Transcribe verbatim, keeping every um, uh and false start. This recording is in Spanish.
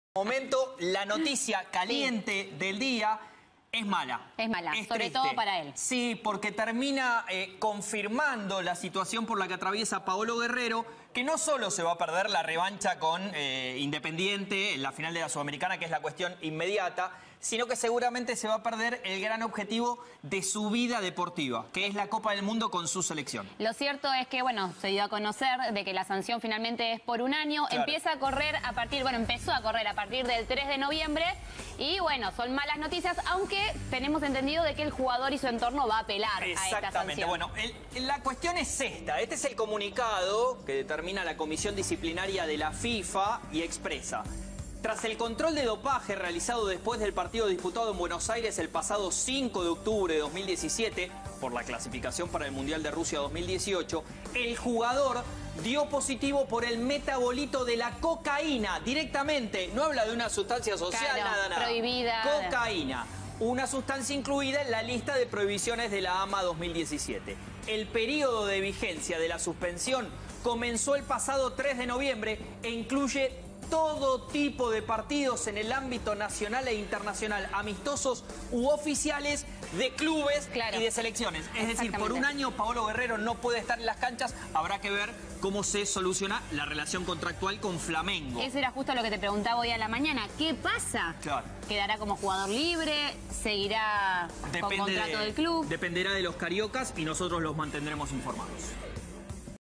Momento, la noticia caliente sí. del día es mala. Es mala, es sobre triste. todo para él. Sí, porque termina eh, confirmando la situación por la que atraviesa Paolo Guerrero, que no solo se va a perder la revancha con eh, Independiente en la final de la Sudamericana, que es la cuestión inmediata, sino que seguramente se va a perder el gran objetivo de su vida deportiva, que es la Copa del Mundo con su selección. Lo cierto es que, bueno, se dio a conocer de que la sanción finalmente es por un año. Claro. Empieza a correr a partir, bueno, empezó a correr a partir del tres de noviembre. Y bueno, son malas noticias, aunque tenemos entendido de que el jugador y su entorno va a apelar a esta sanción. Exactamente. Bueno, el, la cuestión es esta. Este es el comunicado que determina la Comisión Disciplinaria de la FIFA y expresa: tras el control de dopaje realizado después del partido disputado en Buenos Aires el pasado cinco de octubre de dos mil diecisiete, por la clasificación para el Mundial de Rusia dos mil dieciocho, el jugador dio positivo por el metabolito de la cocaína directamente. No habla de una sustancia social, claro, nada, nada. Prohibida. Cocaína. Una sustancia incluida en la lista de prohibiciones de la AMA dos mil diecisiete. El periodo de vigencia de la suspensión comenzó el pasado tres de noviembre e incluye todo tipo de partidos en el ámbito nacional e internacional, amistosos u oficiales, de clubes claro. y de selecciones. Es decir, por un año Paolo Guerrero no puede estar en las canchas. Habrá que ver cómo se soluciona la relación contractual con Flamengo. Eso era justo lo que te preguntaba hoy a la mañana. ¿Qué pasa? Claro. ¿Quedará como jugador libre? ¿Seguirá Depende con contrato de, del club? Dependerá de los cariocas y nosotros los mantendremos informados.